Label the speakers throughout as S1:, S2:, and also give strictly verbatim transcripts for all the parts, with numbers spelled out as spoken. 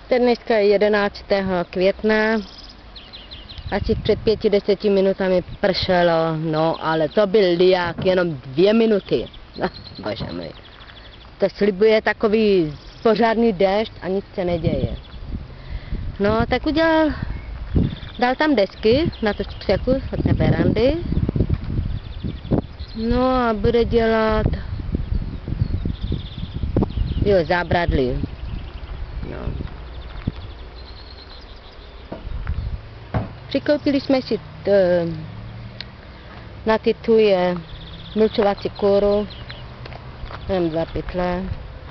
S1: Teď dneska je jedenáctého května. Asi před pěti, deseti minutami pršelo, no ale to byl liák, jenom dvě minuty. No, bože můj. To slibuje takový pořádný déšť a nic se neděje. No, tak udělal, dal tam desky na tu střechu od té berandy. No a bude dělat, jo, zábradlí. No. Přikoupili jsme si t, na ty tuje mulčovací kůru, mám dva pytle.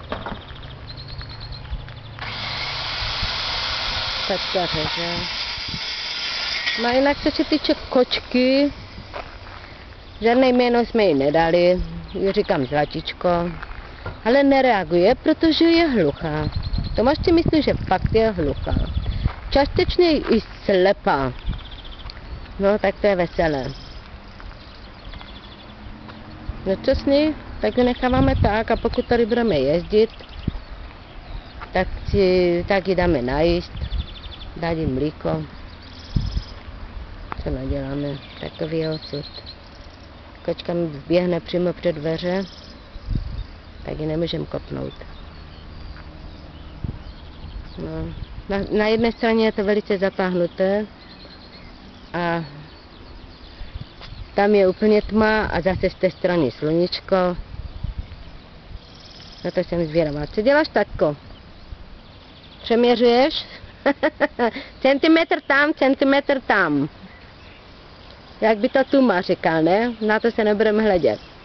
S1: Tak to řeže. No jinak co se týče kočky, žádné jméno jsme jí nedali, ji říkám Zlatičko, ale nereaguje, protože je hluchá. Tomáš si myslí, že fakt je hluchá. Částečně i slepá. No, tak to je veselé. No co s ní? Tak ji necháváme tak a pokud tady budeme jezdit, tak, si, tak ji dáme najíst, dát jí mlíko. Co naděláme? Takový je osud. Kočka mi běhne přímo před dveře, tak ji nemůžeme kopnout. No. Na, na jedné straně je to velice zatáhnuté a tam je úplně tma a zase z té strany sluníčko. Na to jsem zvědavá. Co děláš, tatko? Přeměřuješ? Centimetr tam, centimetr tam. Jak by to Tuma říkal, ne? Na to se nebudeme hledět.